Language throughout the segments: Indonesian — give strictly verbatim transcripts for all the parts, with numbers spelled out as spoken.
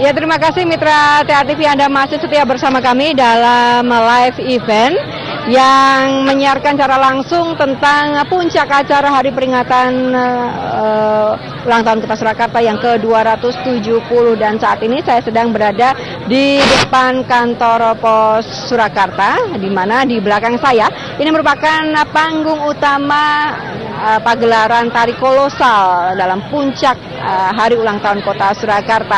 Ya, terima kasih Mitra T A T V, Anda masih setia bersama kami dalam live event yang menyiarkan secara langsung tentang puncak acara hari peringatan uh, ulang tahun Kota Surakarta yang ke dua ratus tujuh puluh, dan saat ini saya sedang berada di depan kantor Pos Surakarta, di mana di belakang saya ini merupakan panggung utama uh, pagelaran tari kolosal dalam puncak uh, hari ulang tahun Kota Surakarta.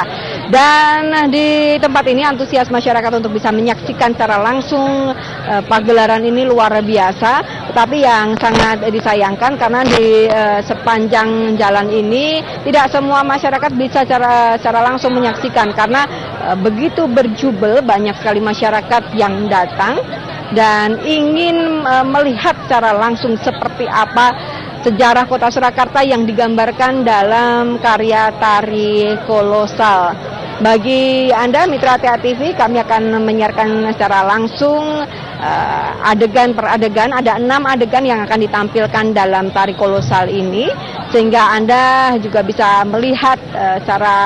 Dan di tempat ini antusias masyarakat untuk bisa menyaksikan secara langsung uh, pagelaran ini luar biasa. Tetapi yang sangat disayangkan karena di uh, sepanjang jalan ini tidak semua masyarakat bisa secara, secara langsung menyaksikan, karena uh, begitu berjubel banyak sekali masyarakat yang datang dan ingin uh, melihat secara langsung seperti apa sejarah Kota Surakarta yang digambarkan dalam karya tari kolosal. Bagi Anda Mitra T A T V, kami akan menyiarkan secara langsung uh, adegan per adegan. Ada enam adegan yang akan ditampilkan dalam tari kolosal ini, sehingga Anda juga bisa melihat uh, secara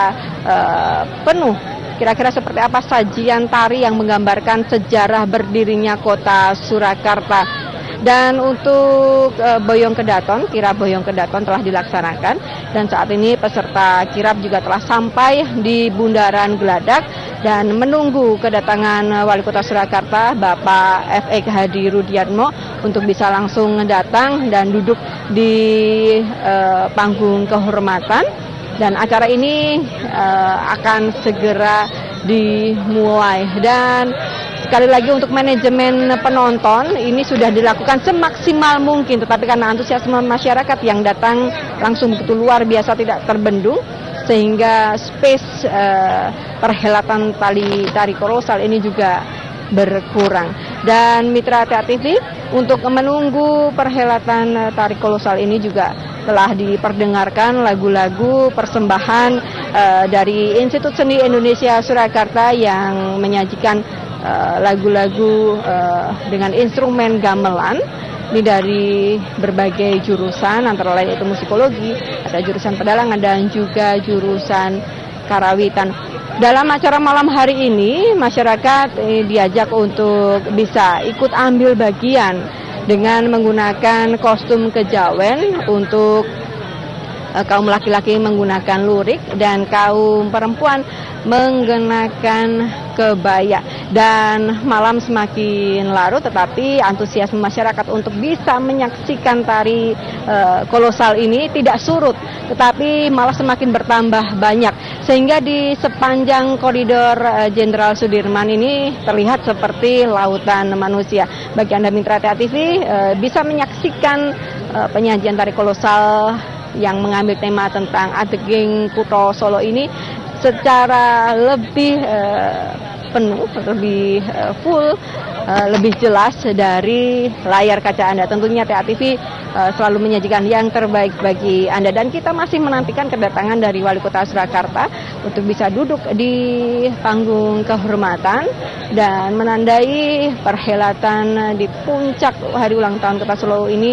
uh, penuh kira-kira seperti apa sajian tari yang menggambarkan sejarah berdirinya Kota Surakarta. Dan untuk e, Boyong Kedaton, kirap Boyong Kedaton telah dilaksanakan, dan saat ini peserta kirap juga telah sampai di Bundaran Geladak dan menunggu kedatangan Wali Kota Surakarta Bapak F X Hadi Rudiatmo untuk bisa langsung datang dan duduk di e, panggung kehormatan. Dan acara ini e, akan segera dimulai. Dan sekali lagi untuk manajemen penonton, ini sudah dilakukan semaksimal mungkin, tetapi karena antusiasme masyarakat yang datang langsung begitu luar biasa tidak terbendung, sehingga space uh, perhelatan tali tari kolosal ini juga berkurang. Dan Mitra T A T V, untuk menunggu perhelatan tari kolosal ini juga telah diperdengarkan lagu-lagu persembahan uh, dari Institut Seni Indonesia Surakarta yang menyajikan lagu-lagu uh, uh, dengan instrumen gamelan. Ini dari berbagai jurusan, antara lain itu musikologi, ada jurusan pedalangan dan juga jurusan karawitan. Dalam acara malam hari ini, masyarakat eh, diajak untuk bisa ikut ambil bagian dengan menggunakan kostum kejawen. Untuk uh, kaum laki-laki menggunakan lurik dan kaum perempuan menggunakan kebaya. Dan malam semakin larut, tetapi antusiasme masyarakat untuk bisa menyaksikan tari e, kolosal ini tidak surut, tetapi malah semakin bertambah banyak, sehingga di sepanjang koridor Jenderal Sudirman ini terlihat seperti lautan manusia. Bagi Anda Mitra T A T V, e, bisa menyaksikan e, penyajian tari kolosal yang mengambil tema tentang Adeging Kutha Solo ini secara lebih uh, penuh, lebih uh, full, uh, lebih jelas dari layar kaca Anda. Tentunya T A T V uh, selalu menyajikan yang terbaik bagi Anda, dan kita masih menantikan kedatangan dari Wali Kota Surakarta untuk bisa duduk di panggung kehormatan dan menandai perhelatan di puncak hari ulang tahun Kota Solo ini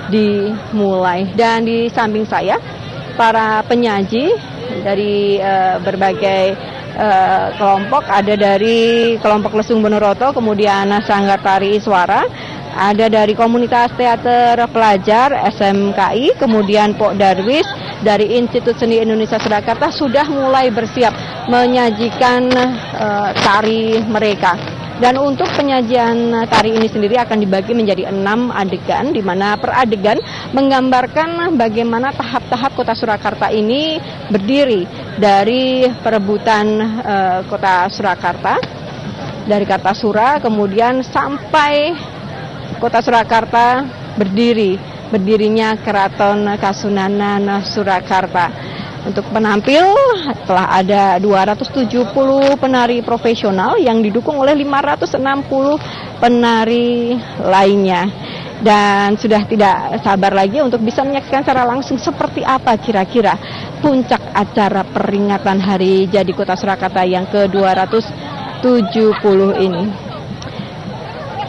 dimulai. Dan di samping saya para penyaji dari uh, berbagai uh, kelompok, ada dari kelompok Lesung Bonoroto, kemudian Sanggar Tari Iswara, ada dari komunitas teater pelajar S M K I, kemudian Pok Darwis dari Institut Seni Indonesia Surakarta sudah mulai bersiap menyajikan uh, tari mereka. Dan untuk penyajian tari ini sendiri akan dibagi menjadi enam adegan, di mana per adegan menggambarkan bagaimana tahap-tahap Kota Surakarta ini berdiri dari perebutan e, Kota Surakarta, dari Kartasura, kemudian sampai Kota Surakarta berdiri, berdirinya Keraton Kasunanan Surakarta. Untuk penampil telah ada dua ratus tujuh puluh penari profesional yang didukung oleh lima ratus enam puluh penari lainnya. Dan sudah tidak sabar lagi untuk bisa menyaksikan secara langsung seperti apa kira-kira puncak acara peringatan Hari Jadi Kota Surakarta yang ke dua ratus tujuh puluh ini.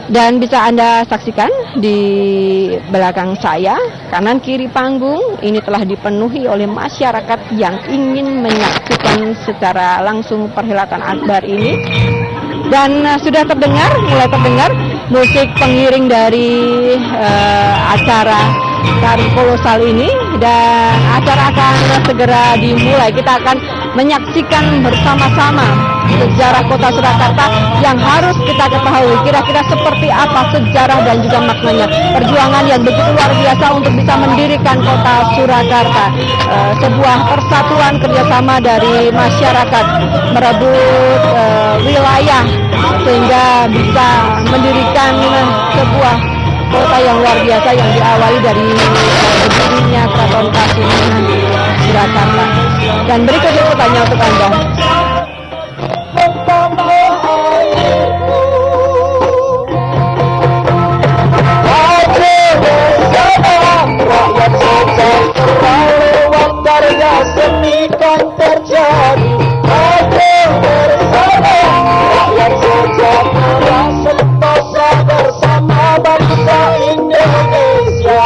Dan bisa Anda saksikan di belakang saya, kanan kiri panggung ini telah dipenuhi oleh masyarakat yang ingin menyaksikan secara langsung perhelatan akbar ini. Dan uh, sudah terdengar, mulai terdengar musik pengiring dari uh, acara tari kolosal ini, dan acara akan segera dimulai. Kita akan menyaksikan bersama-sama sejarah Kota Surakarta yang harus kita ketahui kira-kira seperti apa sejarah dan juga maknanya. Perjuangan yang begitu luar biasa untuk bisa mendirikan Kota Surakarta, e, sebuah persatuan kerjasama dari masyarakat merebut e, wilayah sehingga bisa mendirikan sebuah kota yang luar biasa yang diawali dari berdirinya Keraton Kasunanan Surakarta. Dan berikut liputannya untuk Anda. Seni kan terjadi, aku bersama rakyat sejahtera, sentosa bersama bangsa Indonesia.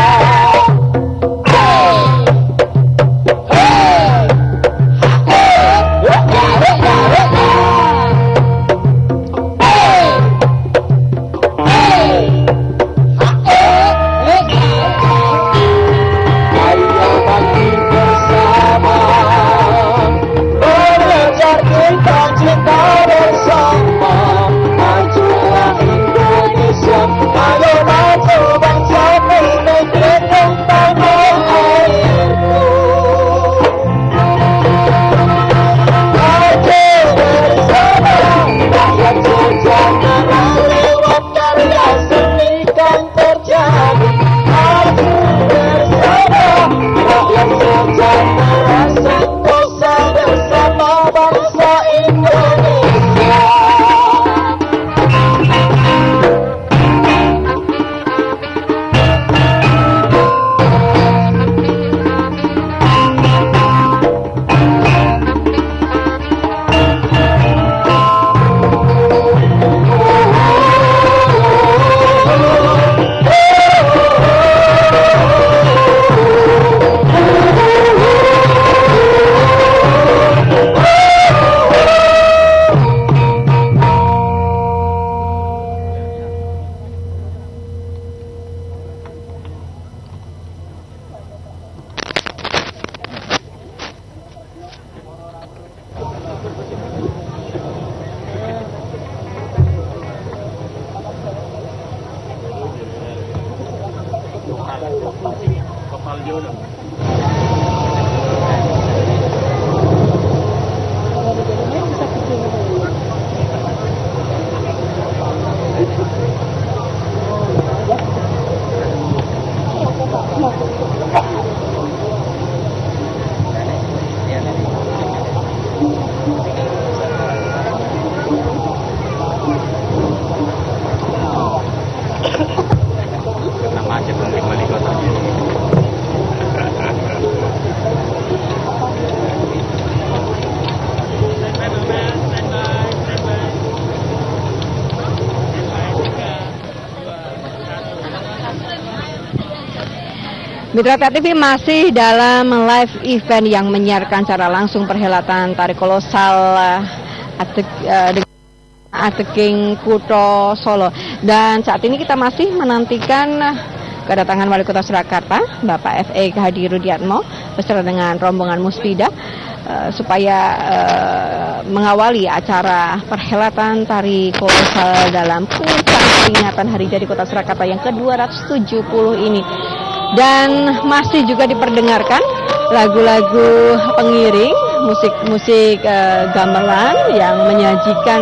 Mitra T V masih dalam live event yang menyiarkan secara langsung perhelatan tari kolosal Atek, uh, Ateking Kutho Solo. Dan saat ini kita masih menantikan kedatangan Wali Kota Surakarta, Bapak F E Hadi Rudiatmo, beserta dengan rombongan Muspida, uh, supaya uh, mengawali acara perhelatan tari kolosal dalam puncak peringatan Hari Jadi Kota Surakarta yang ke dua ratus tujuh puluh ini. Dan masih juga diperdengarkan lagu-lagu pengiring, musik-musik uh, gamelan yang menyajikan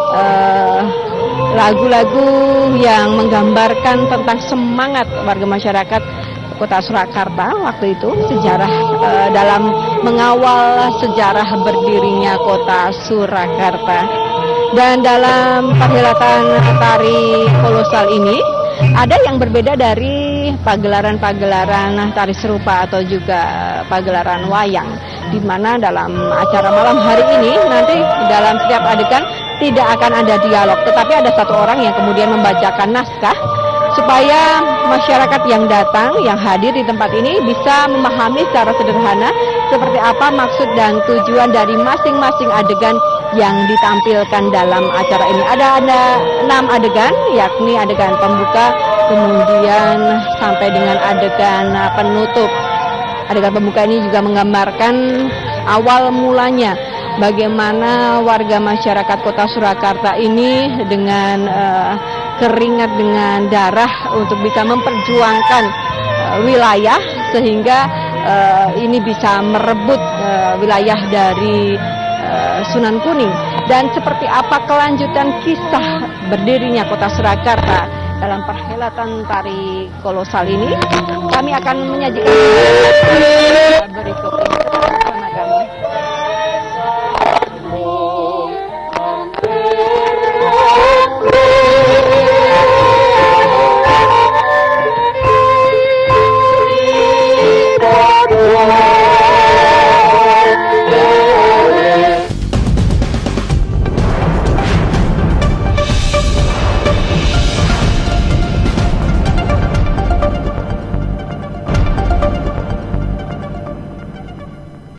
lagu-lagu uh, yang menggambarkan tentang semangat warga masyarakat Kota Surakarta waktu itu, sejarah uh, dalam mengawal sejarah berdirinya Kota Surakarta. Dan dalam perhelatan tari kolosal ini ada yang berbeda dari pagelaran-pagelaran tari serupa atau juga pagelaran wayang, di mana dalam acara malam hari ini nanti dalam setiap adegan tidak akan ada dialog, tetapi ada satu orang yang kemudian membacakan naskah supaya masyarakat yang datang, yang hadir di tempat ini bisa memahami secara sederhana seperti apa maksud dan tujuan dari masing-masing adegan yang ditampilkan dalam acara ini. Ada ada enam adegan, yakni adegan pembuka, kemudian sampai dengan adegan penutup. Adegan pembuka ini juga menggambarkan awal mulanya bagaimana warga masyarakat Kota Surakarta ini dengan uh, keringat, dengan darah untuk bisa memperjuangkan uh, wilayah sehingga uh, ini bisa merebut uh, wilayah dari uh, Sunan Kuning. Dan seperti apa kelanjutan kisah berdirinya Kota Surakarta dalam perhelatan tari kolosal ini, kami akan menyajikan